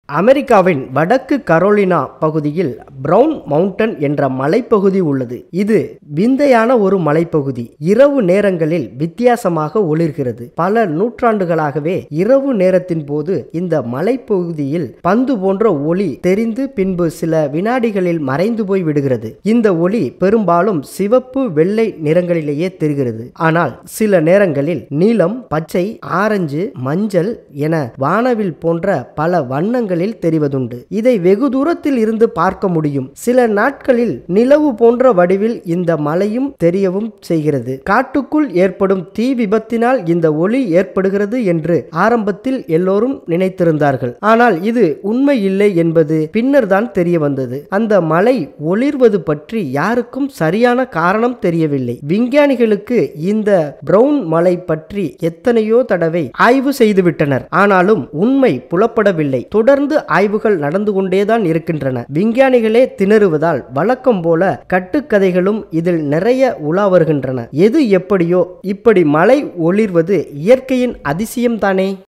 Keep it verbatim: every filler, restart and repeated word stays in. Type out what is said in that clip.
அமெரிக்காவின் வடக்கு கரோலினா பகுதியில் பிரவுன் மவுண்டன் என்ற மலைப்பகுதி உள்ளது. இது விந்தையான ஒரு மலைப்பகுதி. இரவு நேரங்களில் வித்தியாசமாக ஒளிர்கிறது. பல நூற்றாண்டுகளாகவே இரவு நேரத்தின் போது இந்த மலைப்பகுதியில் பந்து போன்ற ஒளி தெரிந்து பின்பு சில வினாடிகளில் மறைந்து போய் விடுகிறது. இந்த ஒளி பெரும்பாலும் சிவப்பு வெள்ளை நிறங்களிலேயே தெரிகிறது. ஆனால் சில நேரங்களில் நீலம், பச்சை, ஆரஞ்சு, மஞ்சள் என வானவில் போன்ற பல வண்ணங்கள் தெரிவதுண்டு. இதை வெகு தூரத்தில் இருந்து பார்க்க முடியும். சில நாட்களில் நிலவு போன்ற வடிவில் இந்த மலையும் தெரியவும் செய்கிறது. காட்டுக்குள் ஏற்படும் தீ விபத்தினால் இந்த ஒளி ஏற்படுகிறது என்று ஆரம்பத்தில் எல்லோரும் நினைத்திருந்தார்கள். ஆனால் இது உண்மை இல்லை என்பது பின்னர் தான் தெரிய வந்தது. அந்த மலை ஒளிர்வது பற்றி யாருக்கும் சரியான காரணம் தெரியவில்லை. விஞ்ஞானிகளுக்கு இந்த பிரவுன் மலை பற்றி எத்தனையோ தடவை ஆய்வு செய்துவிட்டனர். ஆனாலும் உண்மை புலப்படவில்லை. தொடர்ந்து ஆய்வுகள் நடந்து கொண்டேதான் இருக்கின்றன. விஞ்ஞானிகளே திணறுவதால் வழக்கம் போல கட்டுக்கதைகளும் இதில் நிறைய உலா வருகின்றன. எது எப்படியோ இப்படி மலை ஒளிர்வது இயற்கையின் அதிசயம் தானே.